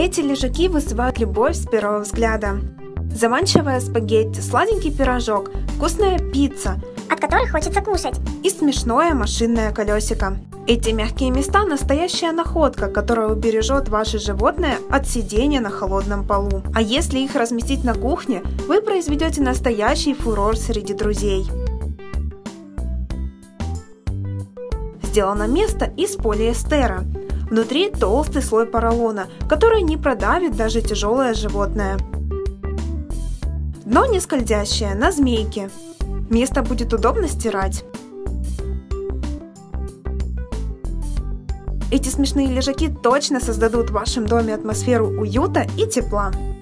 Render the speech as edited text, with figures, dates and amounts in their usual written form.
Эти лежаки вызывают любовь с первого взгляда. Заманчивая спагетти, сладенький пирожок, вкусная пицца, от которой хочется кушать, и смешное машинное колесико. Эти мягкие места – настоящая находка, которая убережет ваше животное от сидения на холодном полу. А если их разместить на кухне, вы произведете настоящий фурор среди друзей. Сделано место из полиэстера. Внутри толстый слой поролона, который не продавит даже тяжелое животное. Дно не скользящее, на змейке. Место будет удобно стирать. Эти смешные лежаки точно создадут в вашем доме атмосферу уюта и тепла.